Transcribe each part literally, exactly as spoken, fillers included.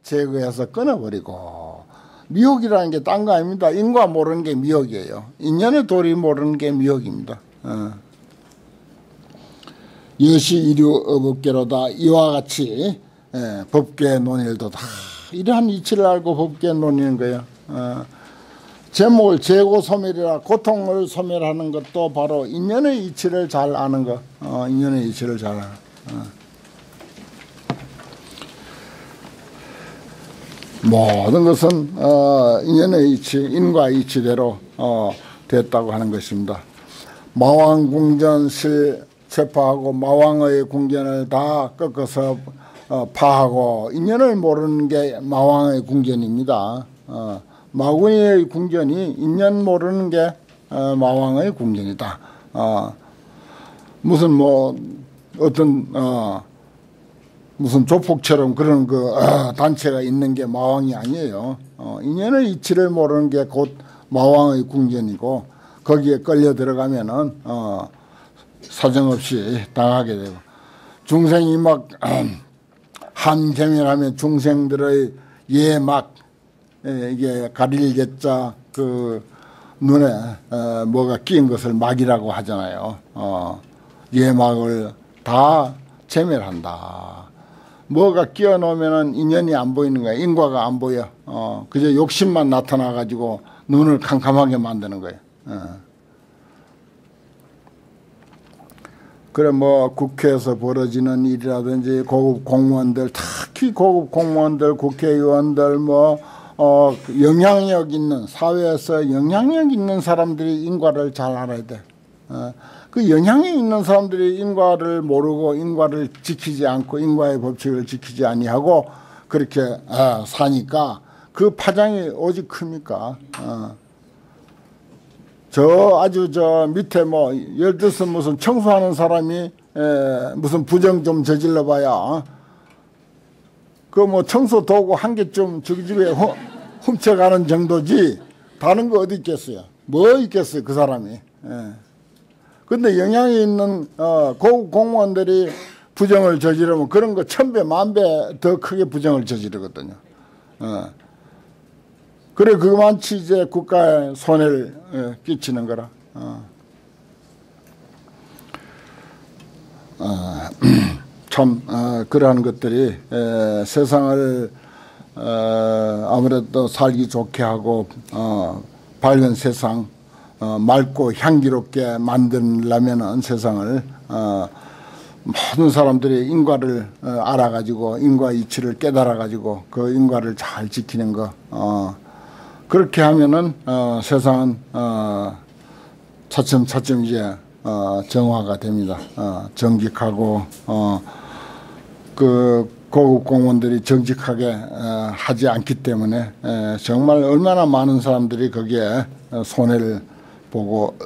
제거해서 끊어버리고, 미혹이라는 게 딴 거 아닙니다. 인과 모르는 게 미혹이에요. 인연의 도리 모르는 게 미혹입니다. 어. 여시 이류 업업계로다. 이와 같이 예, 법계 논의도 다 이러한 이치를 알고 법계 논의는 거예요. 어. 제목을 재고 소멸이라, 고통을 소멸하는 것도 바로 인연의 이치를 잘 아는 것. 어, 인연의 이치를 잘 아는 것. 어. 모든 것은 어, 인연의 이치, 인과 이치대로 어, 됐다고 하는 것입니다. 마왕궁전실 체파하고 마왕의 궁전을 다 꺾어서 어, 파하고, 인연을 모르는 게 마왕의 궁전입니다. 어, 마군의 궁전이 인연 모르는 게 어, 마왕의 궁전이다. 어, 무슨 뭐 어떤 어, 무슨 조폭처럼 그런 그 어, 단체가 있는 게 마왕이 아니에요. 어, 인연의 이치를 모르는 게 곧 마왕의 궁전이고, 거기에 끌려 들어가면은 어, 사정없이 당하게 되고, 중생이 막 한계면하면 중생들의 예막, 이게 가릴 예자 그 눈에 어, 뭐가 끼인 것을 막이라고 하잖아요. 어, 예막을 다 제멸한다. 뭐가 끼어 놓으면은 인연이 안 보이는 거야. 인과가 안 보여. 어, 그저 욕심만 나타나 가지고 눈을 캄캄하게 만드는 거예요. 어. 그래 뭐 국회에서 벌어지는 일이라든지 고급 공무원들, 특히 고급 공무원들, 국회의원들, 뭐 어, 영향력 있는, 사회에서 영향력 있는 사람들이 인과를 잘 알아야 돼. 어, 그 영향력 있는 사람들이 인과를 모르고 인과를 지키지 않고 인과의 법칙을 지키지 아니하고 그렇게 어, 사니까 그 파장이 오직 큽니까? 어. 저 아주 저 밑에 뭐 예를 들어서 무슨 청소하는 사람이 에, 무슨 부정 좀 저질러 봐야 그 뭐 청소 도구 한 개 좀 저기 집에 훔쳐가는 정도지 다른 거 어디 있겠어요? 뭐 있겠어요 그 사람이. 예. 근데 영향이 있는 어, 고급 공무원들이 부정을 저지르면 그런 거 천배 만배 더 크게 부정을 저지르거든요. 어. 그래 그만치 이제 국가에 손해를 예, 끼치는 거라. 어. 어, 참 어, 그러한 것들이 에, 세상을 어, 아무래도 살기 좋게 하고 어, 밝은 세상, 어, 맑고 향기롭게 만들려면은 세상을 어, 모든 사람들이 인과를 어, 알아가지고 인과 이치를 깨달아가지고 그 인과를 잘 지키는 거. 어, 그렇게 하면은 어, 세상은 어, 차츰 차츰 이제 어, 정화가 됩니다. 어, 정직하고 어, 그 고급 공무원들이 정직하게 어, 하지 않기 때문에 에, 정말 얼마나 많은 사람들이 거기에 손해를 보고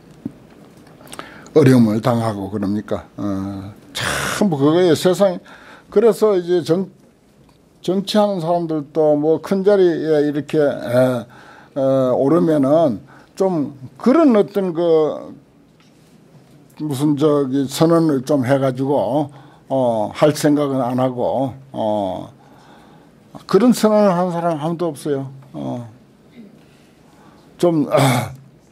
어려움을 당하고 그럽니까? 어, 참 그거에 세상. 그래서 이제 정 정치하는 사람들도 뭐 큰 자리에 이렇게 에, 에, 오르면은 좀 그런 어떤 그 무슨 저기 선언을 좀 해가지고 어, 할 생각은 안 하고 어, 그런 선언을 하는 사람 아무도 없어요. 어, 좀 아,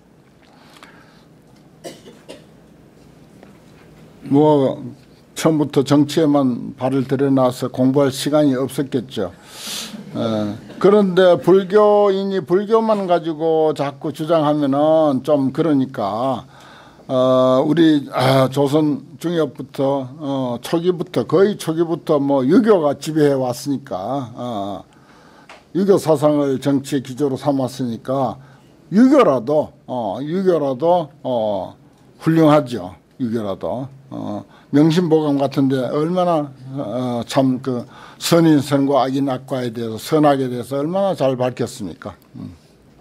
뭐 처음부터 정치에만 발을 들여놔서 공부할 시간이 없었겠죠. 어, 그런데 불교인이 불교만 가지고 자꾸 주장하면은 좀 그러니까 어, 우리 아, 조선 중엽부터 어, 초기부터 거의 초기부터 뭐 유교가 지배해 왔으니까 어, 유교 사상을 정치의 기조로 삼았으니까 유교라도 어, 유교라도 어, 훌륭하죠. 유교라도 어, 명심보감 같은데 얼마나 어, 참 그 선인선과 악인악과에 대해서 선악에 대해서 얼마나 잘 밝혔습니까? 음.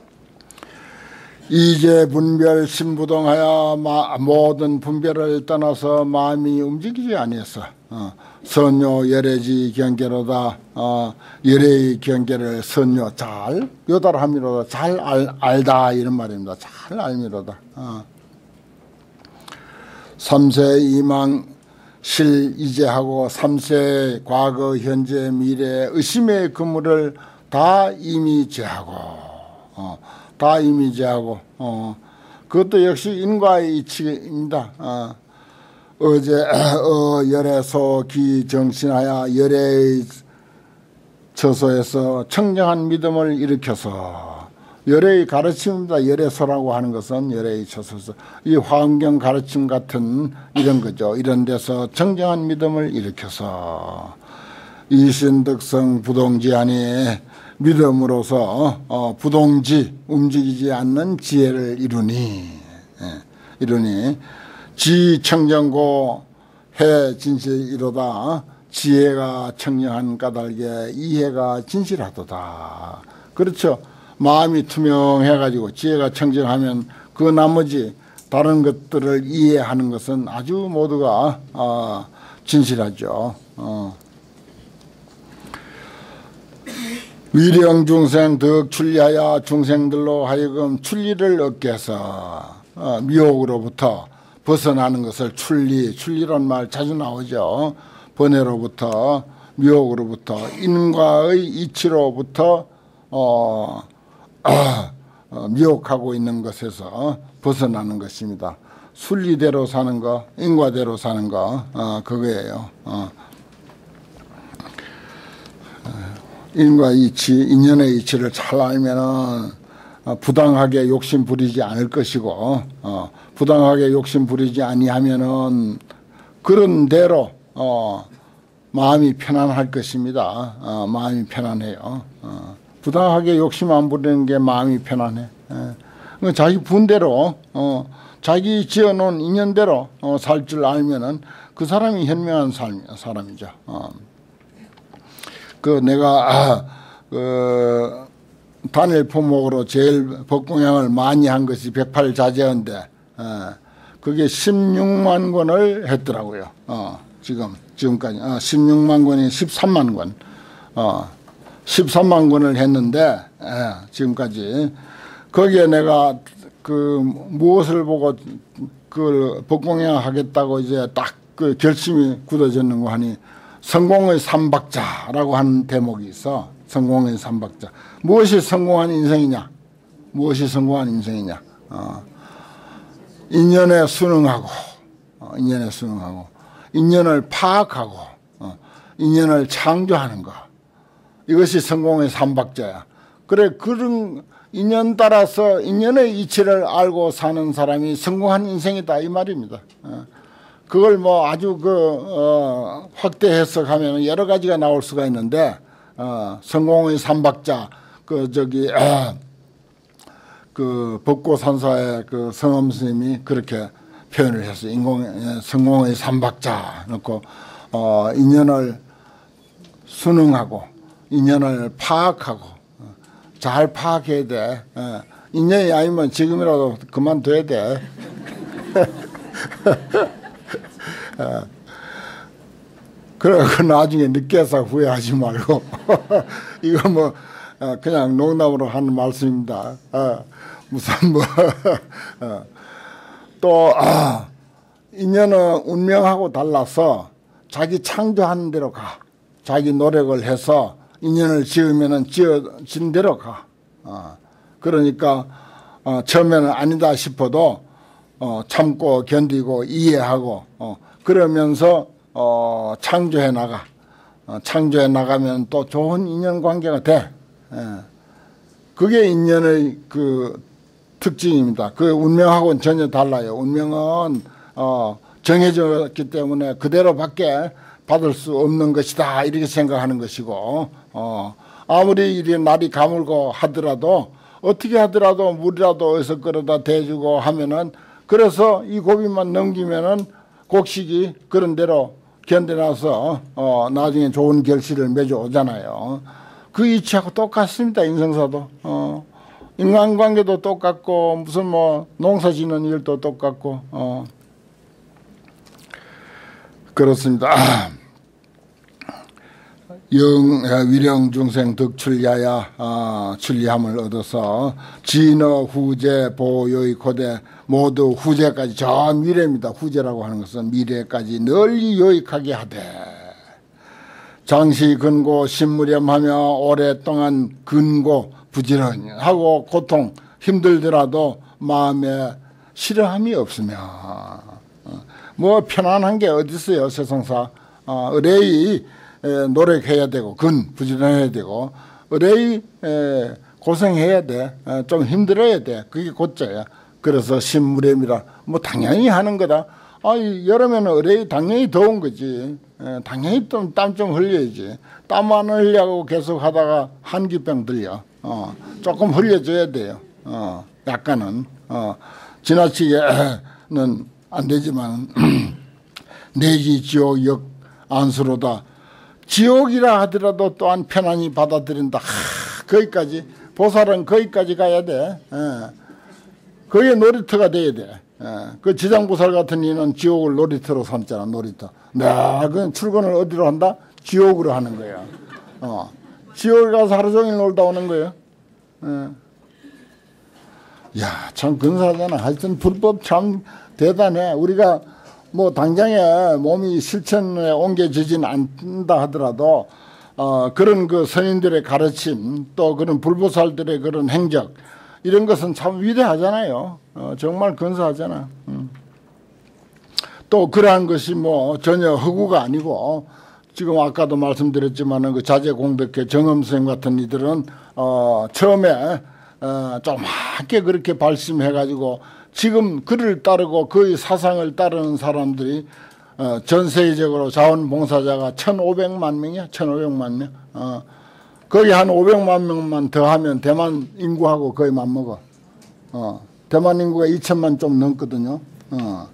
이제 분별 신부동하여 마, 모든 분별을 떠나서 마음이 움직이지 아니했어. 어, 선요 열애지 경계로다. 어, 열애의 경계를 선요 잘 요달함이로다. 잘 알, 알다 이런 말입니다. 잘 알미로다. 어. 삼세 이망 실 이제하고 삼세 과거 현재 미래 의심의 그물을 다 이미 제하고 어, 다 이미 제하고 어, 그것도 역시 인과의 이치입니다. 어, 어제 어, 열애소 기정신하여 열애의 처소에서 청정한 믿음을 일으켜서 열애의 가르침입니다. 열애소라고 하는 것은 열애의 처소에서 이 화엄경 가르침 같은 이런 거죠. 이런 데서 청정한 믿음을 일으켜서 이신득성 부동지하니 믿음으로서 어, 부동지 움직이지 않는 지혜를 이루니 예, 이루니 지청정고 해 진실이로다. 지혜가 청정한 까닭에 이해가 진실하도다. 그렇죠. 마음이 투명해가지고 지혜가 청정하면 그 나머지 다른 것들을 이해하는 것은 아주 모두가 어, 진실하죠. 어. 위령 중생 덕 출리하여 중생들로 하여금 출리를 얻게 해서 어, 미혹으로부터 벗어나는 것을 출리, 출리란 말 자주 나오죠. 번뇌로부터 미혹으로부터 인과의 이치로부터 어, 아, 어, 미혹하고 있는 것에서 벗어나는 것입니다. 순리대로 사는 거, 인과대로 사는 거, 어, 그거예요. 어. 인과 이치, 인연의 이치를 잘 알면은 어, 부당하게 욕심 부리지 않을 것이고, 어, 부당하게 욕심 부리지 아니하면은 그런 대로 어, 마음이 편안할 것입니다. 어, 마음이 편안해요. 어, 부당하게 욕심 안 부리는 게 마음이 편안해. 예. 자기 분대로 어, 자기 지어놓은 인연대로 어, 살 줄 알면은 그 사람이 현명한 삶, 사람이죠. 어. 그 내가 아, 그 단일 포목으로 제일 법공양을 많이 한 것이 백팔자재인데 어, 그게 십육만 권을 했더라고요. 어, 지금 지금까지 어, 십육만 권이 십삼만 권, 어, 십삼만 권을 했는데 예, 지금까지 거기에 내가 그 무엇을 보고 그걸 법공양 하겠다고 이제 딱 그 결심이 굳어졌는 거 하니. 성공의 삼박자라고 하는 대목이 있어. 성공의 삼박자. 무엇이 성공한 인생이냐? 무엇이 성공한 인생이냐? 어. 인연에 순응하고, 어, 인연에 순응하고, 인연을 파악하고, 어, 인연을 창조하는 거. 이것이 성공의 삼박자야. 그래, 그런 인연 따라서 인연의 이치를 알고 사는 사람이 성공한 인생이다 이 말입니다. 어. 그걸 뭐 아주 그, 어, 확대 해석하면 여러 가지가 나올 수가 있는데, 어, 성공의 삼박자, 그, 저기, 아, 그, 법고산사의 그 성엄 스님이 그렇게 표현을 했어요. 인공, 성공의 삼박자 놓고, 어, 인연을 순응하고, 인연을 파악하고, 어, 잘 파악해야 돼. 어, 인연이 아니면 지금이라도 그만둬야 돼. 어, 그래, 그 나중에 늦게서 후회하지 말고. 이거 뭐, 어, 그냥 농담으로 하는 말씀입니다. 어, 무슨 뭐, 어, 또, 아, 인연은 운명하고 달라서 자기 창조하는 대로 가. 자기 노력을 해서 인연을 지으면은 지어진 대로 가. 어, 그러니까, 어, 처음에는 아니다 싶어도, 어, 참고 견디고 이해하고, 어, 그러면서 어, 창조해 나가. 어, 창조해 나가면 또 좋은 인연 관계가 돼. 예. 그게 인연의 그 특징입니다. 그 운명하고는 전혀 달라요. 운명은 어, 정해졌기 때문에 그대로밖에 받을 수 없는 것이다 이렇게 생각하는 것이고, 어, 아무리 이리 날이 가물고 하더라도 어떻게 하더라도 물이라도 어디서 끌어다 대주고 하면은, 그래서 이 고비만 넘기면은 곡식이 그런 대로 견뎌나서 어, 나중에 좋은 결실을 맺어오잖아요. 그 이치하고 똑같습니다. 인생사도. 어, 인간관계도 똑같고 무슨 뭐 농사 짓는 일도 똑같고 어, 그렇습니다. 영 위령 중생 덕출야야 아, 출리함을 얻어서 진어 후제 보요의 고대 모두 후제까지 저 미래입니다. 후제라고 하는 것은 미래까지 널리 요익하게 하되 장시 근고 신무렴하며 오랫동안 근고 부지런히 하고 고통 힘들더라도 마음에 싫어함이 없으며 뭐 편안한 게 어디 있어요. 세상사 어, 의뢰이 에, 노력해야 되고 근 부지런해야 되고 의뢰이 에, 고생해야 돼. 에, 좀 힘들어야 돼. 그게 곧자야. 그래서 신무렴이라 뭐 당연히 하는 거다. 아, 여름에는 의뢰이 당연히 더운 거지. 에, 당연히 좀 땀 좀 흘려야지. 땀 안 흘려고 계속 하다가 한기병 들려. 어, 조금 흘려줘야 돼요. 어, 약간은 어, 지나치게는 안 되지만 내지 지옥 역 안수로다. 지옥이라 하더라도 또한 편안히 받아들인다. 하, 거기까지 보살은 거기까지 가야 돼. 예. 그게 놀이터가 돼야 돼. 예. 그 지장보살 같은 이는 지옥을 놀이터로 삼잖아. 놀이터. 네, 그 출근을 어디로 한다? 지옥으로 하는 거야. 어. 지옥에 가서 하루 종일 놀다 오는 거예요. 예. 야, 참 근사하잖아. 하여튼 불법 참 대단해. 우리가 뭐 당장에 몸이 실천에 옮겨지진 않는다 하더라도 어, 그런 그 선인들의 가르침 또 그런 불보살들의 그런 행적 이런 것은 참 위대하잖아요. 어, 정말 근사하잖아. 음. 또 그러한 것이 뭐 전혀 허구가 아니고 지금 아까도 말씀드렸지만은 그 자제공덕회 정엄선생 같은 이들은 어, 처음에 어, 조그맣게 그렇게 발심해가지고 지금 그를 따르고 그의 사상을 따르는 사람들이 어, 전 세계적으로 자원봉사자가 천오백만 명이야. 천오백만 명. 어, 거기 한 오백만 명만 더하면 대만 인구하고 거의 맞먹어. 어, 대만 인구가 이천만 좀 넘거든요. 어.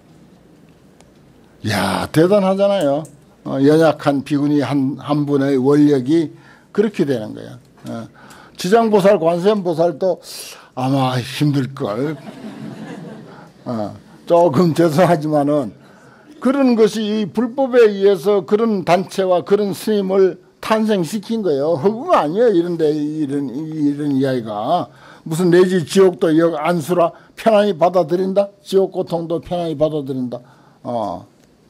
이야, 대단하잖아요. 어, 연약한 비구니 한, 한 분의 원력이 그렇게 되는 거야. 어. 지장보살, 관세음보살도 아마 힘들걸. 어, 조금 죄송하지만은 그런 것이 이 불법에 의해서 그런 단체와 그런 스님을 탄생시킨 거예요. 허구가 아니에요. 이런데 이런 이런 이야기가 무슨 내지 지옥도 역 안수라 편안히 받아들인다. 지옥 고통도 편안히 받아들인다. 어.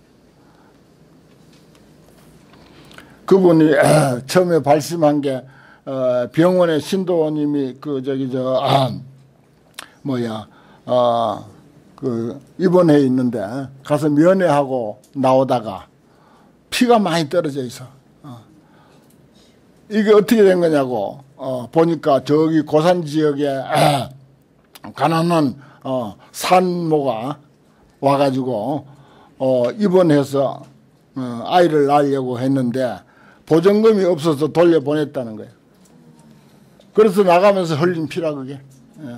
그분이 에, 처음에 발심한 게 어, 병원에 신도님이 그 저기 저 아, 뭐야 어, 그 입원해 있는데 가서 면회하고 나오다가 피가 많이 떨어져 있어. 어. 이게 어떻게 된 거냐고 어, 보니까 저기 고산 지역에 에, 가난한 어, 산모가 와가지고 어, 입원해서 어, 아이를 낳으려고 했는데 보증금이 없어서 돌려보냈다는 거예요. 그래서 나가면서 흘린 피라 그게. 예.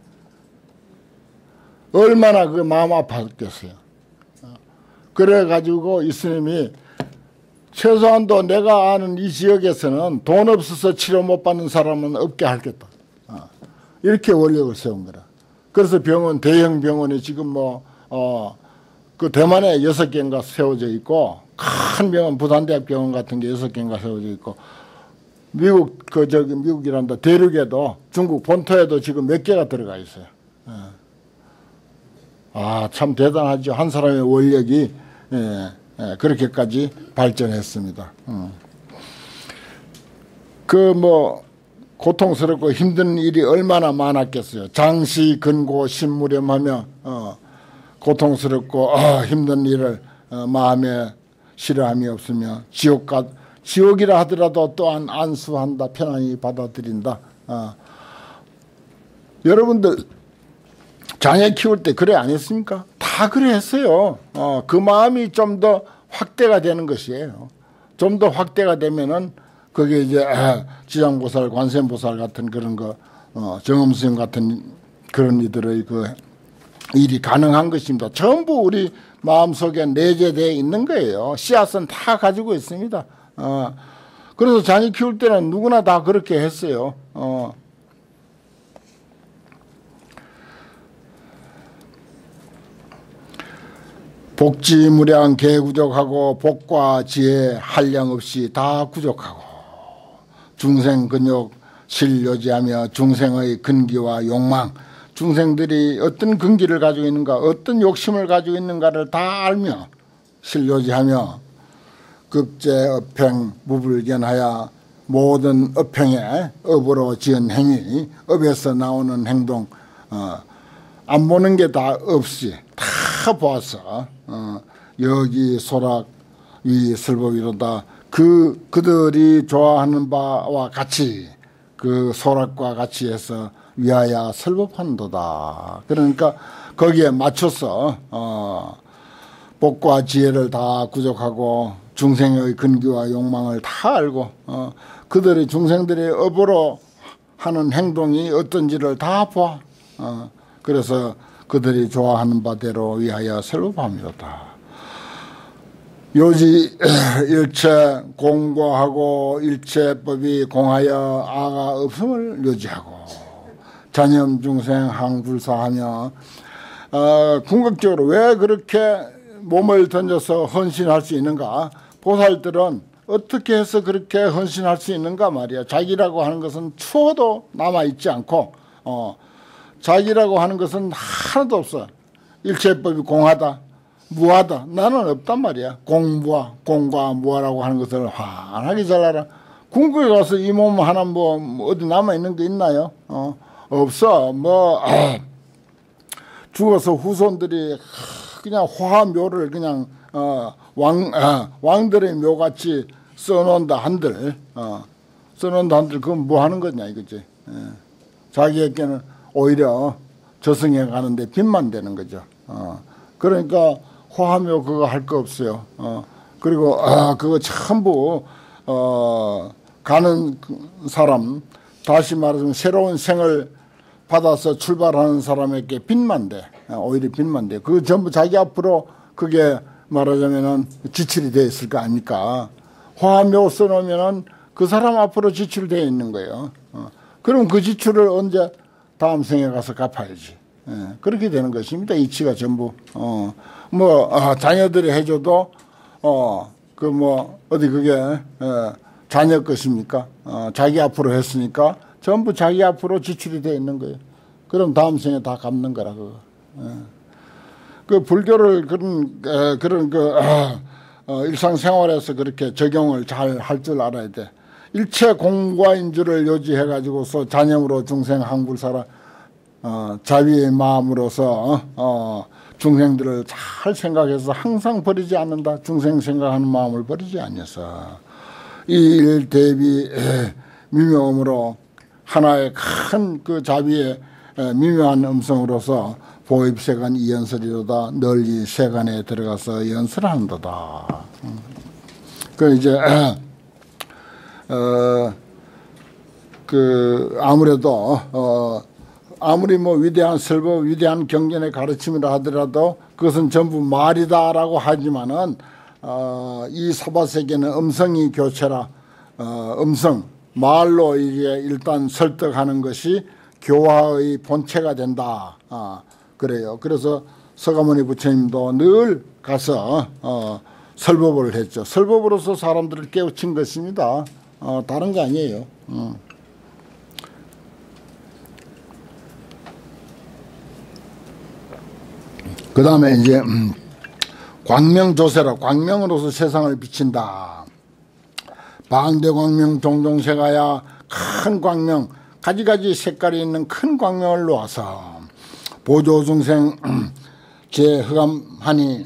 얼마나 그 마음 아팠겠어요. 그래가지고 이 스님이 최소한도 내가 아는 이 지역에서는 돈 없어서 치료 못 받는 사람은 없게 하겠다. 이렇게 원력을 세운 거라. 그래서 병원, 대형 병원이 지금 뭐, 어, 그 대만에 여섯 개인가 세워져 있고, 큰 병원, 부산대학 병원 같은 게 여섯 개인가 세워져 있고, 미국, 그, 저기, 미국이란다. 대륙에도, 중국 본토에도 지금 몇 개가 들어가 있어요. 아, 참 대단하죠. 한 사람의 원력이, 예, 예, 그렇게까지 발전했습니다. 음. 그, 뭐, 고통스럽고 힘든 일이 얼마나 많았겠어요. 장시, 근고, 신무렴하며, 어, 고통스럽고, 어, 힘든 일을, 어, 마음에 싫어함이 없으며, 지옥가, 지옥이라 하더라도 또한 안수한다, 편안히 받아들인다. 어. 여러분들, 자녀 키울 때 그래 안 했습니까? 다 그래 했어요. 어, 그 마음이 좀 더 확대가 되는 것이에요. 좀 더 확대가 되면은, 그게 이제, 아, 지장보살, 관세음보살 같은 그런 거, 어, 정엄스님 같은 그런 이들의 그 일이 가능한 것입니다. 전부 우리 마음속에 내재되어 있는 거예요. 씨앗은 다 가지고 있습니다. 어, 그래서 자녀 키울 때는 누구나 다 그렇게 했어요. 어. 복지무량 개구족하고 복과 지혜 한량 없이 다 구족하고 중생 근육 실요지하며 중생의 근기와 욕망, 중생들이 어떤 근기를 가지고 있는가, 어떤 욕심을 가지고 있는가를 다 알며 실요지하며 급제 업행 무불견하여 모든 업행에 업으로 지은 행위, 업에서 나오는 행동, 어, 안 보는 게 다 없이 다 보았어. 어, 여기 소락 위 설법이로다. 그 그들이 좋아하는 바와 같이 그 소락과 같이 해서 위하여 설법한도다. 그러니까 거기에 맞춰서 어, 복과 지혜를 다 구족하고 중생의 근기와 욕망을 다 알고 어, 그들이 중생들이 업으로 하는 행동이 어떤지를 다 봐. 어, 그래서 그들이 좋아하는 바대로 위하여 설법합니다. 요지 일체 공고하고 일체법이 공하여 아가 없음을 요지하고 잔염 중생 항불사하며 어, 궁극적으로 왜 그렇게 몸을 던져서 헌신할 수 있는가? 보살들은 어떻게 해서 그렇게 헌신할 수 있는가 말이야. 자기라고 하는 것은 추워도 남아있지 않고 어, 자기라고 하는 것은 하나도 없어. 일체법이 공하다, 무하다. 나는 없단 말이야. 공무하, 공과 무하라고 하는 것을 환하게 잘 알아. 궁극에 가서 이 몸 하나 뭐 어디 남아있는 게 있나요? 어, 없어. 뭐 죽어서 후손들이 그냥 화묘를 그냥 어, 왕, 어, 왕들의 묘같이 써놓는다 한들 어, 써놓는다 한들 그건 뭐 하는 거냐 이거지. 예. 자기에게는 오히려 저승에 가는데 빚만 되는 거죠. 어, 그러니까 화묘 그거 할 거 없어요. 어, 그리고 아, 그거 전부 어, 가는 사람, 다시 말하자면 새로운 생을 받아서 출발하는 사람에게 빚만 돼. 오히려 빚만 돼. 그 전부 자기 앞으로 그게 말하자면은 지출이 되어 있을 거 아닙니까? 화묘 써놓으면은 그 사람 앞으로 지출되어 있는 거예요. 어. 그럼 그 지출을 언제 다음 생에 가서 갚아야지. 예. 그렇게 되는 것입니다. 이치가 전부. 어. 뭐, 어, 자녀들이 해줘도, 어, 그 뭐, 어디 그게, 어, 자녀 것입니까? 어, 자기 앞으로 했으니까 전부 자기 앞으로 지출이 되어 있는 거예요. 그럼 다음 생에 다 갚는 거라, 그거. 예. 그 불교를 그런, 에, 그런 그, 어, 어, 일상생활에서 그렇게 적용을 잘 할 줄 알아야 돼. 일체 공과인 줄을 요지해가지고서 잔염으로 중생 항불사라, 어, 자비의 마음으로서, 어, 중생들을 잘 생각해서 항상 버리지 않는다. 중생 생각하는 마음을 버리지 않아서. 이 일 대비 미묘음으로 하나의 큰 그 자비의 미묘한 음성으로서 보입세간 이연설이로다. 널리 세간에 들어가서 연설한도다. 그 이제 어 그 아무래도 어 아무리 뭐 위대한 설법, 위대한 경전의 가르침이라 하더라도 그것은 전부 말이다라고 하지만은 어, 이 사바세계는 음성이 교체라. 어, 음성 말로 이게 일단 설득하는 것이 교화의 본체가 된다. 어, 그래요. 그래서 서가모니 부처님도 늘 가서 어, 설법을 했죠. 설법으로서 사람들을 깨우친 것입니다. 어, 다른 거 아니에요. 어. 그 다음에 이제 음, 광명조세라. 광명으로서 세상을 비친다. 방대광명 종종세가야. 큰 광명, 가지가지 색깔이 있는 큰 광명을 놓아서 보조중생 제흑암하니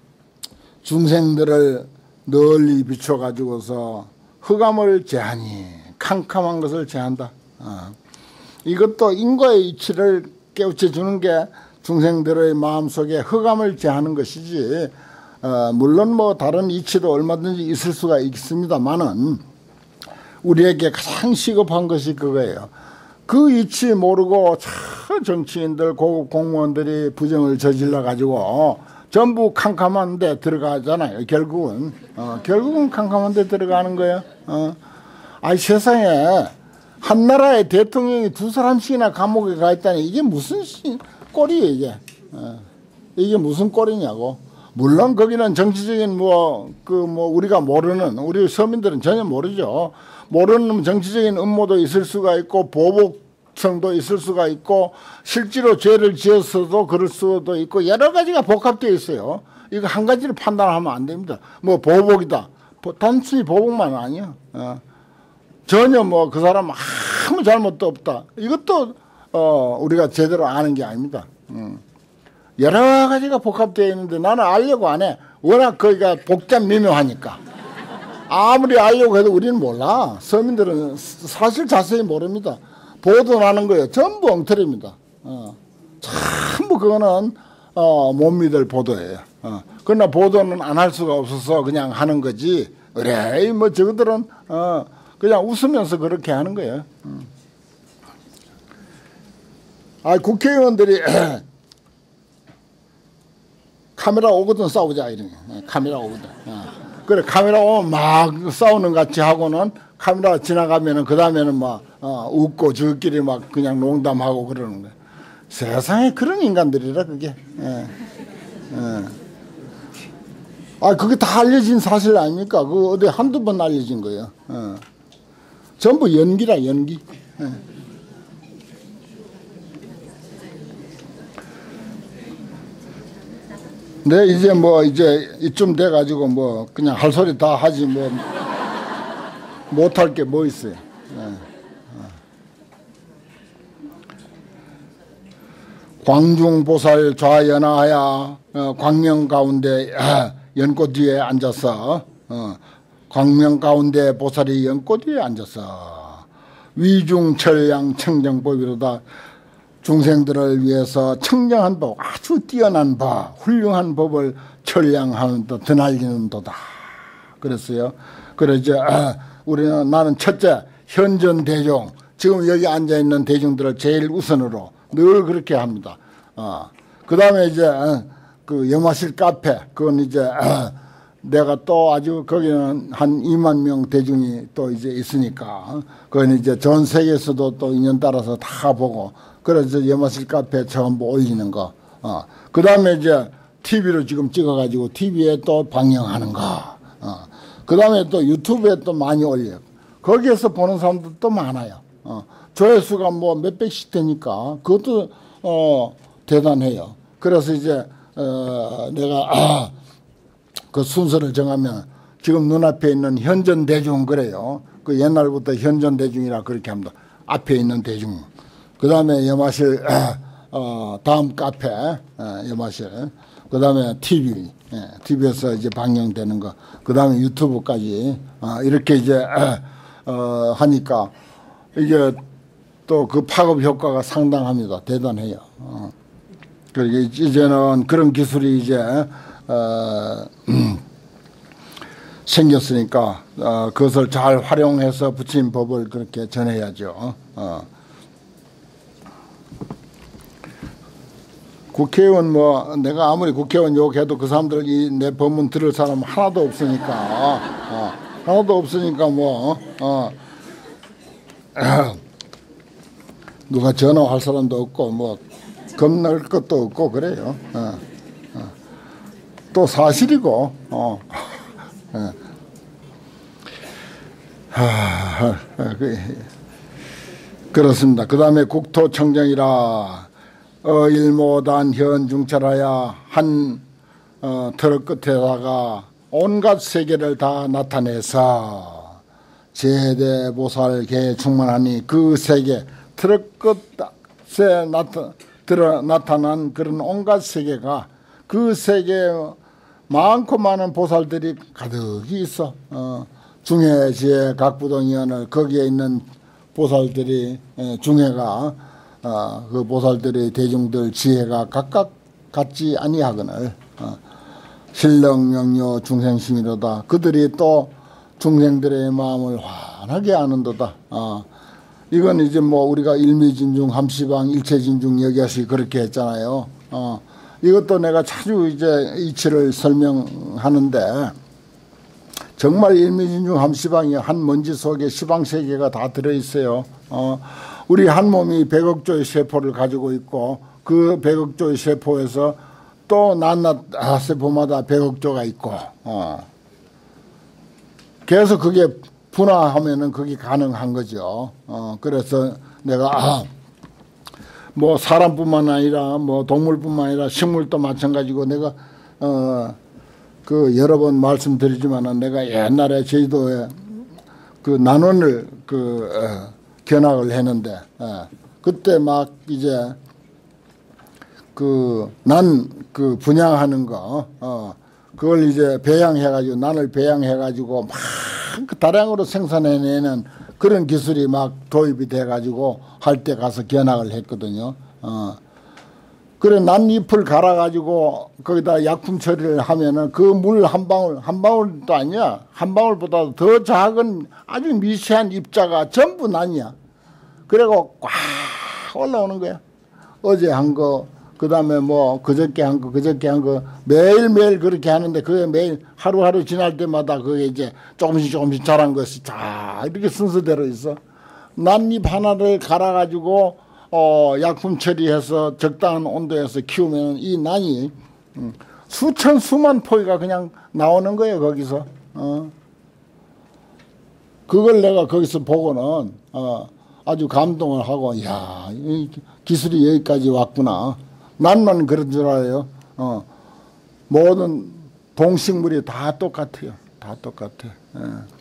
중생들을 널리 비춰가지고서 흑암을 제하니 캄캄한 것을 제한다. 어. 이것도 인과의 이치를 깨우쳐 주는 게 중생들의 마음속에 흑암을 제하는 것이지, 어, 물론 뭐 다른 이치도 얼마든지 있을 수가 있습니다만은 우리에게 가장 시급한 것이 그거예요. 그 이치 모르고 참 정치인들, 고급 공무원들이 부정을 저질러 가지고 전부 캄캄한 데 들어가잖아요. 결국은 어, 결국은 캄캄한 데 들어가는 거예요. 어. 아니 세상에 한 나라의 대통령이 두 사람씩이나 감옥에 가 있다니 이게 무슨 꼴이에요 이게. 어. 이게 무슨 꼴이냐고. 물론 거기는 정치적인 뭐 그 뭐 우리가 모르는 우리 서민들은 전혀 모르죠. 모르는 정치적인 음모도 있을 수가 있고 보복성도 있을 수가 있고 실제로 죄를 지었어도 그럴 수도 있고 여러 가지가 복합되어 있어요. 이거 한 가지를 판단하면 안 됩니다. 뭐 보복이다. 단순히 보복만 아니야. 어. 전혀 뭐 그 사람 아무 잘못도 없다. 이것도 어 우리가 제대로 아는 게 아닙니다. 음. 여러 가지가 복합되어 있는데 나는 알려고 안 해. 워낙 거기가 복잡 미묘하니까. 아무리 알려고 해도 우리는 몰라. 서민들은 사실 자세히 모릅니다. 보도 나는 거예요. 전부 엉터리입니다. 어. 전부 그거는 어, 못 믿을 보도예요. 어. 그러나 보도는 안 할 수가 없어서 그냥 하는 거지. 그래, 뭐 저들은 어, 그냥 웃으면서 그렇게 하는 거예요. 음. 아, 국회의원들이 카메라 오거든 싸우자 이런 카메라 오거든. 어. 그래 카메라 오면 막 싸우는 같이 하고는 카메라 지나가면은 그 다음에는 막 어, 웃고 저끼리 막 그냥 농담하고 그러는 거야. 세상에 그런 인간들이라 그게. 예. 예. 아 그게 다 알려진 사실 아닙니까? 그 어디 한두 번 알려진 거예요. 예. 전부 연기라 연기. 예. 네, 이제 뭐, 이제 이쯤 돼가지고 뭐, 그냥 할 소리 다 하지 뭐, 못할 게 뭐 있어요. 네. 광중보살 좌연하야, 어, 광명 가운데, 아, 연꽃 뒤에 앉아서, 어, 광명 가운데 보살이 연꽃 뒤에 앉아서, 위중철양 청정법이로다. 중생들을 위해서 청정한 법, 아주 뛰어난 법, 훌륭한 법을 철량하는 도 드날리는 도다. 그랬어요. 그래서 아, 우리는 나는 첫째 현전 대중, 지금 여기 앉아 있는 대중들을 제일 우선으로 늘 그렇게 합니다. 어. 그 다음에 이제 어, 그 영화실 카페, 그건 이제 어, 내가 또 아주 거기는 한 이만 명 대중이 또 이제 있으니까 그건 이제 전 세계에서도 또 인연 따라서 다 보고. 그래서 영화실 카페 전부 올리는 거. 어. 그 다음에 이제 티비로 지금 찍어가지고 티비에 또 방영하는 거. 어. 그 다음에 또 유튜브에 또 많이 올려요. 거기에서 보는 사람도 또 많아요. 어. 조회수가 뭐 몇백씩 되니까 그것도 어, 대단해요. 그래서 이제 어, 내가 아, 그 순서를 정하면 지금 눈앞에 있는 현전 대중 그래요. 그 옛날부터 현전 대중이라 그렇게 합니다. 앞에 있는 대중. 그 다음에 영화실, 어, 다음 카페, 어, 영화실, 그 다음에 티비, 예, 티비에서 이제 방영되는 거, 그 다음에 유튜브까지, 어, 이렇게 이제, 어, 하니까, 이게 또 그 파급 효과가 상당합니다. 대단해요. 어. 그리고 이제는 그런 기술이 이제, 어, 음, 생겼으니까, 어, 그것을 잘 활용해서 부처님 법을 그렇게 전해야죠. 어. 국회의원 뭐 내가 아무리 국회의원 욕해도 그 사람들 이 내 법문 들을 사람 하나도 없으니까 어, 하나도 없으니까 뭐 어, 누가 전화할 사람도 없고 뭐 겁날 것도 없고 그래요. 어, 어. 또 사실이고 어. 어. 하, 그, 그렇습니다. 그 다음에 국토청정이라 어, 일모단 현중철하야 한 어, 트럭 끝에다가 온갖 세계를 다 나타내서 제대보살 개 충만하니 그 세계 트럭 끝에 나타, 들어, 나타난 그런 온갖 세계가 그 세계에 많고 많은 보살들이 가득히 있어. 어, 중해지혜 각부동의원을 거기에 있는 보살들이 에, 중해가 어, 그 보살들의 대중들 지혜가 각각 같지 아니하거늘 어, 신령명료 중생심이로다. 그들이 또 중생들의 마음을 환하게 아는도다. 어, 이건 이제 뭐 우리가 일미진중 함시방 일체진중 여기하시 그렇게 했잖아요. 어, 이것도 내가 자주 이제 이치를 설명하는데 정말 일미진중 함시방이 한 먼지 속에 시방세계가 다 들어있어요. 어, 우리 한 몸이 백억 조의 세포를 가지고 있고 그 백억 조의 세포에서 또 낱낱 세포마다 백억 조가 있고, 어. 그래서 그게 분화하면은 그게 가능한 거죠. 어, 그래서 내가, 아, 뭐 사람뿐만 아니라 뭐 동물뿐만 아니라 식물도 마찬가지고 내가, 어, 그 여러 번 말씀드리지만은 내가 옛날에 제주도에 그 난원을 그, 어, 견학을 했는데, 어, 그때 막 이제 그 난 그 분양하는 거, 어, 그걸 이제 배양해가지고 난을 배양해가지고 막 그 다량으로 생산해내는 그런 기술이 막 도입이 돼가지고 할 때 가서 견학을 했거든요. 어. 그래 난잎을 갈아가지고 거기다 약품 처리를 하면은 그 물 한 방울 한 방울도 아니야. 한 방울보다 더 작은 아주 미세한 입자가 전부 난이야. 그리고 꽉 올라오는 거야. 어제 한 거, 그 다음에 뭐 그저께 한 거, 그저께 한 거 매일매일 그렇게 하는데 그게 매일 하루하루 지날 때마다 그게 이제 조금씩 조금씩 자란 것이 다 이렇게 순서대로 있어. 난잎 하나를 갈아가지고 어 약품 처리해서 적당한 온도에서 키우면 이 난이 음, 수천 수만 포기가 그냥 나오는 거예요. 거기서. 어. 그걸 내가 거기서 보고는 어, 아주 감동을 하고, 야, 이 기술이 여기까지 왔구나. 난만 그런 줄 알아요. 어, 모든 동식물이 다 똑같아요. 다 똑같아. 예.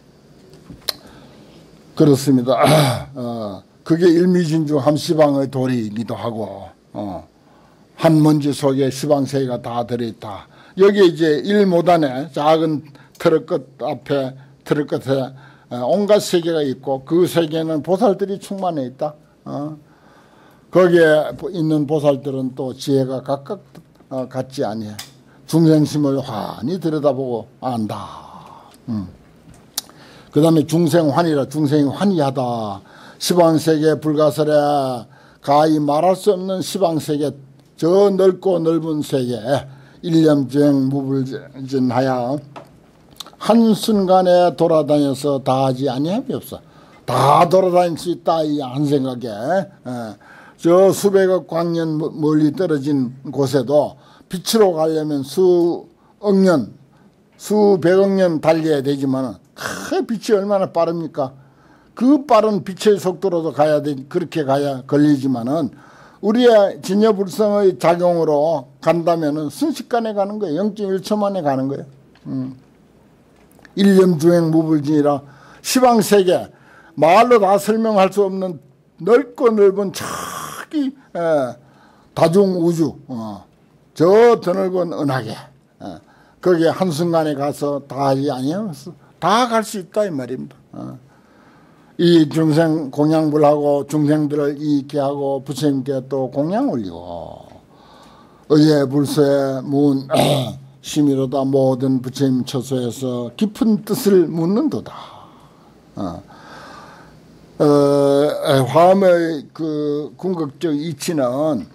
그렇습니다. 어, 그게 일미진주 함시방의 도리이기도 하고, 어, 한 먼지 속에 시방세계가 다 들어있다. 여기 이제 일모단에 작은 트럭 끝 앞에 트럭 끝에 온갖 세계가 있고 그 세계는 보살들이 충만해 있다. 어. 거기에 있는 보살들은 또 지혜가 각각 어, 같지 아니해. 중생심을 환히 들여다보고 안다. 음. 그 다음에 중생환이라. 중생이 환희하다. 시방세계 불가설에 가히 말할 수 없는 시방세계, 저 넓고 넓은 세계 일념주행 무불진하여 한순간에 돌아다녀서 다 하지 아니함이 없어. 다 돌아다닐 수 있다 이 한 생각에. 에. 저 수백억 광년 멀리 떨어진 곳에도 빛으로 가려면 수억 년, 수백억 년 달려야 되지만 그 빛이 얼마나 빠릅니까? 그 빠른 빛의 속도로도 가야 돼. 그렇게 가야 걸리지만은 우리의 진여불성의 작용으로 간다면은 순식간에 가는 거예요. 영 점 일 초 만에 가는 거예요. 음. 일념주행 무불진이라 시방세계 말로 다 설명할 수 없는 넓고 넓은 저기 에, 다중우주 어, 저 드넓은 은하계 어, 거기에 한순간에 가서 다 하지 아니하면서 다 갈 수 있다 이 말입니다. 어. 이 중생 공양불하고 중생들을 이익게 하고 부처님께 또 공양 올리고 의에 불소에 문 심의로다 모든 부처님 처소에서 깊은 뜻을 묻는도다. 어. 어, 화엄의 그 궁극적 이치는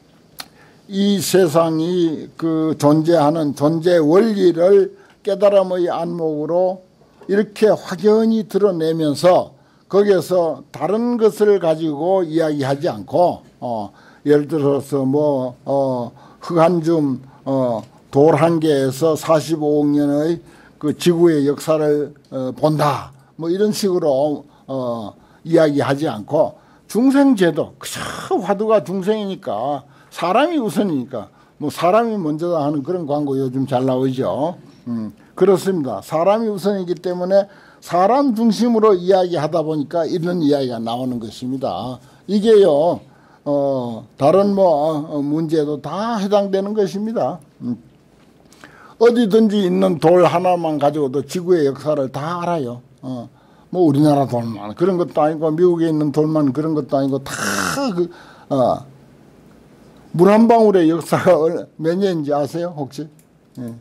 이 세상이 그 존재하는 존재 원리를 깨달음의 안목으로 이렇게 확연히 드러내면서 거기에서 다른 것을 가지고 이야기하지 않고 어, 예를 들어서 뭐 어, 흙한줌 어, 돌 한 개에서 사십오억 년의 그 지구의 역사를 어, 본다 뭐 이런 식으로 어, 이야기하지 않고 중생제도 그저 화두가 중생이니까 사람이 우선이니까 뭐 사람이 먼저다 하는 그런 광고 요즘 잘 나오죠. 음, 그렇습니다. 사람이 우선이기 때문에 사람 중심으로 이야기하다 보니까 이런 이야기가 나오는 것입니다. 이게요 어, 다른 뭐 문제도 다 해당되는 것입니다. 음. 어디든지 있는 돌 하나만 가지고도 지구의 역사를 다 알아요. 어. 뭐 우리나라 돌만 그런 것도 아니고 미국에 있는 돌만 그런 것도 아니고 다 그 어, 물 한 방울의 역사가 몇 년인지 아세요 혹시? 예.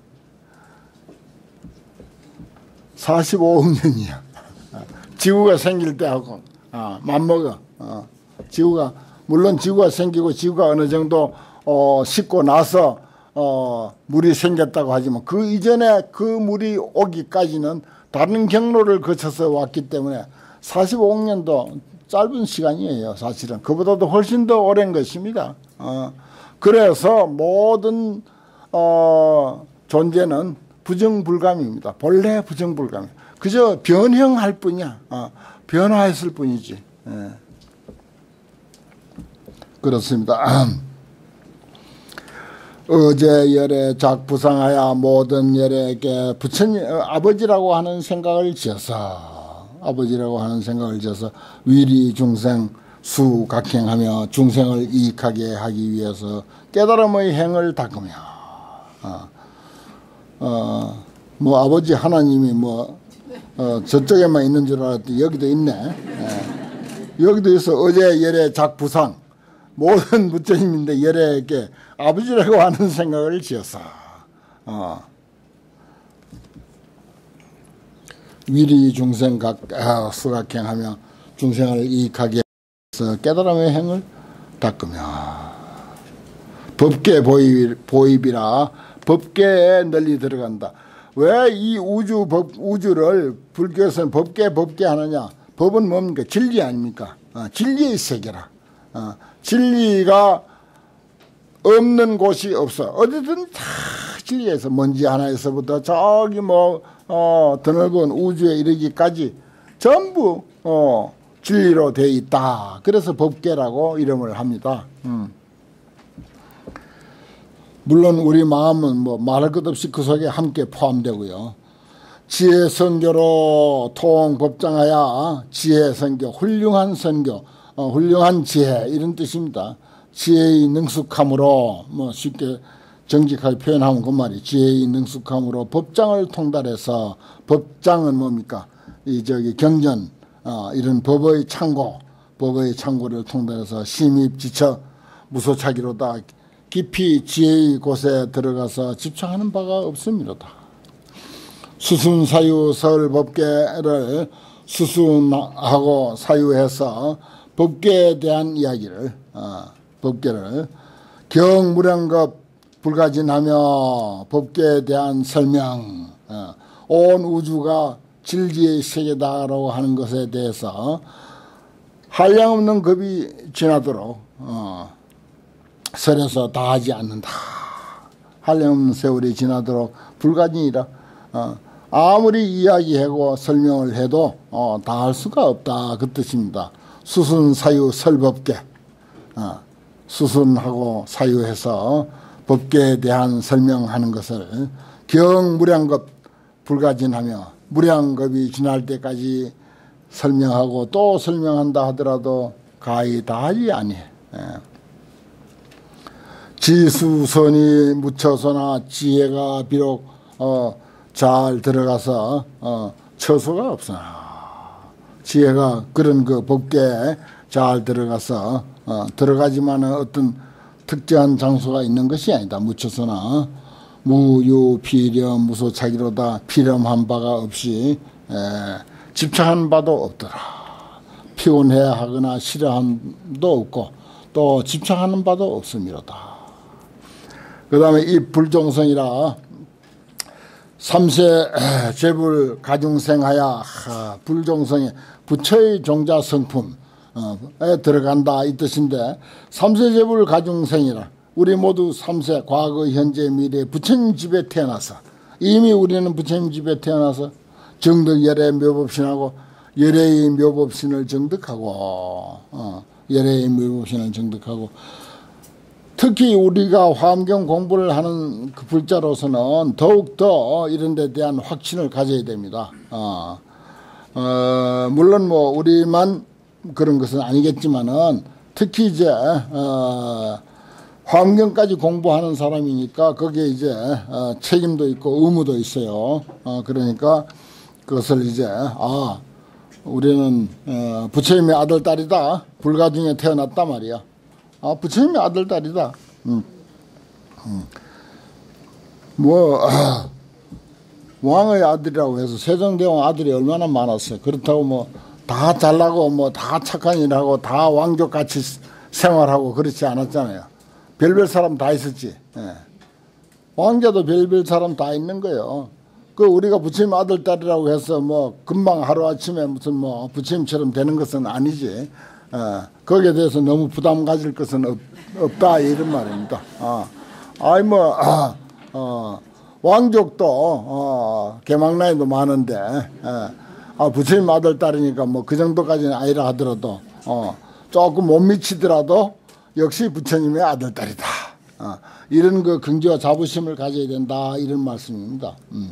사십오억 년이야. 지구가 생길 때하고 어, 맞먹어. 어, 지구가 물론 지구가 생기고 지구가 어느 정도 어, 식고 나서 어, 물이 생겼다고 하지만 그 이전에 그 물이 오기까지는 다른 경로를 거쳐서 왔기 때문에 사십오억 년도 짧은 시간이에요. 사실은 그보다도 훨씬 더 오랜 것입니다. 어, 그래서 모든 어, 존재는 부정불감입니다. 본래 부정불감. 그저 변형할 뿐이야. 어, 변화했을 뿐이지. 예. 그렇습니다. 어제 열에 작부상하여 모든 열에게 부처님 아버지라고 하는 생각을 지어서 아버지라고 하는 생각을 지어서 위리 중생 수각행하며 중생을 이익하게 하기 위해서 깨달음의 행을 닦으며 어, 어, 뭐 아버지 하나님이 뭐 어, 저쪽에만 있는 줄 알았더니 여기도 있네. 예. 여기도 있어. 어제 열에 작부상 모든 부처님인데 열에게 아버지라고 하는 생각을 지어서 어. 위리 중생 각 아, 수각행하며 중생을 이익하게 해서 깨달음의 행을 닦으며 법계 보입, 보입이라 법계에 널리 들어간다. 왜 이 우주 법 우주를 불교에서는 법계 법계 하느냐? 법은 뭡니까? 진리 아닙니까? 어, 진리의 세계라. 어, 진리가 없는 곳이 없어. 어디든 다 진리가 있어. 먼지 하나에서부터 저기 뭐 어, 드넓은 우주에 이르기까지 전부 어, 진리로 되어 있다. 그래서 법계라고 이름을 합니다. 음. 물론 우리 마음은 뭐 말할 것 없이 그 속에 함께 포함되고요. 지혜 선교로 통법장하여 지혜 선교, 훌륭한 선교, 어, 훌륭한 지혜 이런 뜻입니다. 지혜의 능숙함으로 뭐 쉽게 정직하게 표현하면 그 말이 지혜의 능숙함으로 법장을 통달해서 법장은 뭡니까? 이 저기 경전 어, 이런 법의 창고, 법의 창고를 통달해서 심입지처 무소차기로다 깊이 지혜의 곳에 들어가서 집착하는 바가 없습니다. 수순사유 설법계를 수순하고 사유해서 법계에 대한 이야기를 어, 법계를 경무량급 불가진하며 법계에 대한 설명 어, 온 우주가 진리의 세계다라고 하는 것에 대해서 한량없는 급이 지나도록 어, 설에서 다 하지 않는다. 한량없는 세월이 지나도록 불가진이라 어, 아무리 이야기하고 설명을 해도 어, 다 할 수가 없다 그 뜻입니다. 수순사유 설법계 어, 수순하고 사유해서 법계에 대한 설명하는 것을 경무량급 불가진하며 무량급이 지날 때까지 설명하고 또 설명한다 하더라도 가히 다 하지 아니해. 예. 지수선이 묻혀서나 지혜가 비록 어, 잘 들어가서 어, 처소가 없으나 지혜가 그런 그 법계에 잘 들어가서 어, 들어가지만은 어떤 특정한 장소가 있는 것이 아니다. 묻혀서나 무유 피렴 무소차기로다 피렴한 바가 없이 에, 집착한 바도 없더라. 피곤해 하거나 싫어함도 없고 또 집착하는 바도 없음이로다. 그 다음에 이 불종성이라 삼세 제불 가중생하여 불종성이 부처의 종자 성품에 들어간다 이 뜻인데 삼세 제불 가중생이라 우리 모두 삼세 과거 현재 미래 부처님 집에 태어나서 이미 우리는 부처님 집에 태어나서 정득 열애 묘법신하고 열애의 묘법신을 정득하고 어, 열애의 묘법신을 정득하고 특히 우리가 화엄경 공부를 하는 그 불자로서는 더욱더 이런 데 대한 확신을 가져야 됩니다. 어, 어, 물론 뭐 우리만 그런 것은 아니겠지만은 특히 이제 어, 화엄경까지 공부하는 사람이니까 거기에 이제 어, 책임도 있고 의무도 있어요. 어, 그러니까 그것을 이제 아 우리는 어, 부처님의 아들 딸이다. 불가 중에 태어났단 말이야. 아, 부처님의 아들, 딸이다. 음. 음. 뭐, 아, 왕의 아들이라고 해서 세종대왕 아들이 얼마나 많았어요. 그렇다고 뭐, 다 잘나고, 뭐, 다 착한 일하고, 다 왕족같이 생활하고 그렇지 않았잖아요. 별별 사람 다 있었지. 예. 왕자도 별별 사람 다 있는 거예요. 그, 우리가 부처님 아들, 딸이라고 해서 뭐, 금방 하루아침에 무슨 뭐, 부처님처럼 되는 것은 아니지. 어, 거기에 대해서 너무 부담 가질 것은 없, 없다 이런 말입니다. 아, 아이 뭐 아, 어, 왕족도 어, 개막 나이도 많은데 예. 아, 부처님 아들 딸이니까 뭐 그 정도까지는 아니라 하더라도 어, 조금 못 미치더라도 역시 부처님의 아들 딸이다. 어, 이런 그 긍지와 자부심을 가져야 된다 이런 말씀입니다. 음.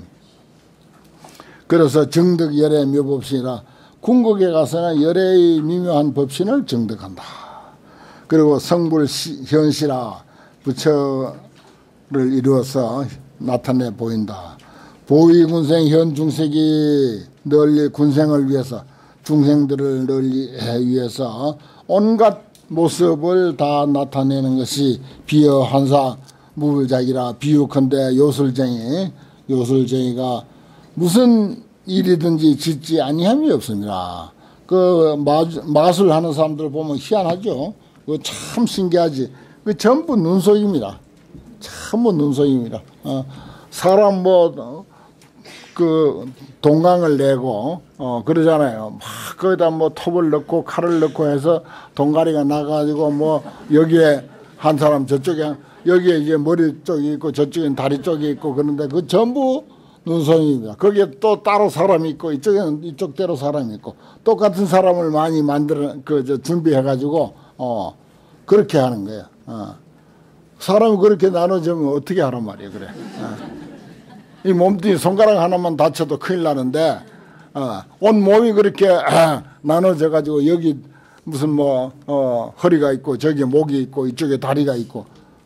그래서 정득 열의 묘법신이라 궁극에 가서는 열의 미묘한 법신을 정득한다. 그리고 성불 현시라 부처를 이루어서 나타내 보인다. 보위군생 현 중생이 널리 군생을 위해서 중생들을 널리 위해서 온갖 모습을 다 나타내는 것이 비어 한사 무불작이라. 비유컨대 요술쟁이 요술쟁이가 무슨 일이든지 짓지 아니함이 없습니다. 그 마술 하는 사람들 보면 희한하죠. 그 참 신기하지. 그 전부 눈속입니다. 전부 눈속입니다. 어, 사람 뭐 그 동강을 내고 어 그러잖아요. 막 거기다 뭐 톱을 넣고 칼을 넣고 해서 동가리가 나가지고 뭐 여기에 한 사람 저쪽에 여기에 이제 머리 쪽이 있고 저쪽엔 다리 쪽이 있고 그런데 그 전부 눈송이입니다. 거기에 또 따로 사람이 있고 이쪽에는 이쪽대로 사람이 있고 똑같은 사람을 많이 만들어 그 저 준비해 가지고 어 그렇게 하는 거예요. 어. 사람이 그렇게 나눠지면 어떻게 하란 말이에요, 그래. 어. 이 몸뚱이 손가락 하나만 다쳐도 큰일 나는데 어, 온 몸이 그렇게 아, 나눠져 가지고 여기 무슨 뭐 어, 허리가 있고 저기 목이 있고 이쪽에 다리가 있고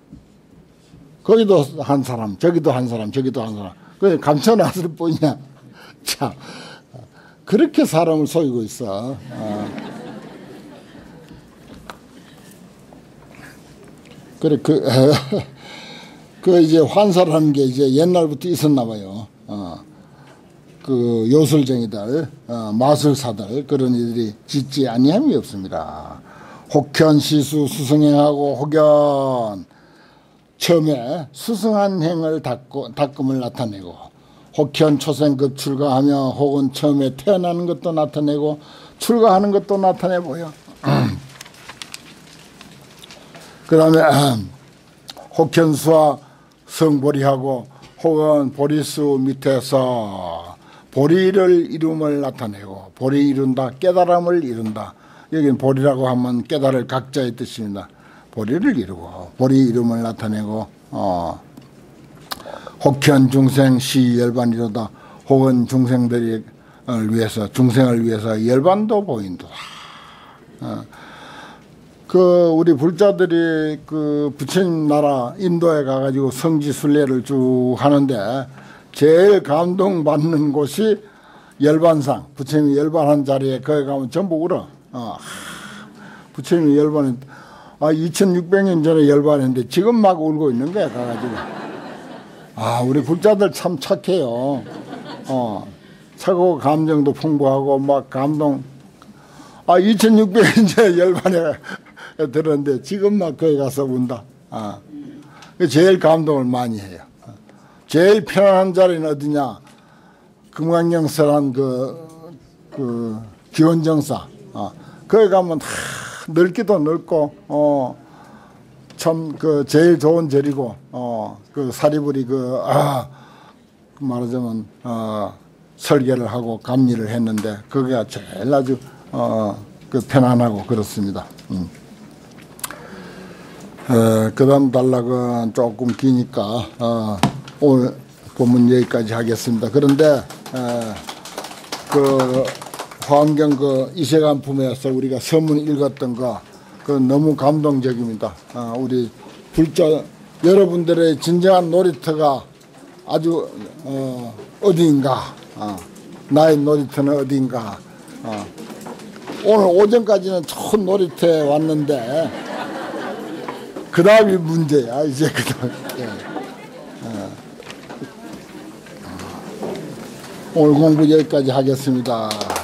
거기도 한 사람 저기도 한 사람 저기도 한 사람 그 감춰놨을 뿐이야. 자 그렇게 사람을 속이고 있어. 어. 그래 그 그 이제 환사라는 게 이제 옛날부터 있었나 봐요. 어, 그 요술쟁이들, 어, 마술사들 그런 이들이 짓지 아니함이 없습니다. 혹현 시수 수승행하고 혹연 처음에 수승한 행을 닦고, 닦음을 나타내고 혹현 초생급 출가하며 혹은 처음에 태어나는 것도 나타내고 출가하는 것도 나타내 보여. 그 다음에 혹현수와 성보리하고 혹은 보리수 밑에서 보리를 이룸을 나타내고 보리 이룬다 깨달음을 이룬다. 여기는 보리라고 하면 깨달을 각자의 뜻입니다. 보리를 이루고 보리 이룸을 나타내고 어, 혹현 중생 시 열반이로다. 혹은 중생들을 위해서 중생을 위해서 열반도 보인다. 어. 그 우리 불자들이 그 부처님 나라 인도에 가가지고 성지 순례를 쭉 하는데 제일 감동받는 곳이 열반상. 부처님이 열반한 자리에 거기 가면 전부 울어. 어. 부처님이 열반했. 아 이천육백 년 전에 열반했는데 지금 막 울고 있는 거야 가가지고. 아 우리 불자들 참 착해요. 어. 착하고 감정도 풍부하고 막 감동. 아 이천육백 년 전에 열반에 들었는데 지금 막 거기 가서 운다. 아. 제일 감동을 많이 해요. 제일 편안한 자리는 어디냐? 금강경설한 그, 그 기원정사. 아. 거기 가면 다 넓기도 넓고, 어, 참 그 제일 좋은 절이고, 어, 그 사리불이 그, 아, 말하자면, 어, 설계를 하고 감리를 했는데, 거기가 제일 아주, 어, 그 편안하고 그렇습니다. 음. 어, 그 다음 단락은 조금 기니까 어, 오늘 본문 여기까지 하겠습니다. 그런데 어, 그 화엄경 그 이세간품에서 우리가 서문 읽었던 거 그 너무 감동적입니다. 어, 우리 불자 여러분들의 진정한 놀이터가 아주 어, 어디인가 어, 나의 놀이터는 어디인가 어, 오늘 오전까지는 좋은 놀이터에 왔는데 그 다음이 문제야, 이제 그 다음. 예. 어. 오늘 공부 여기까지 하겠습니다.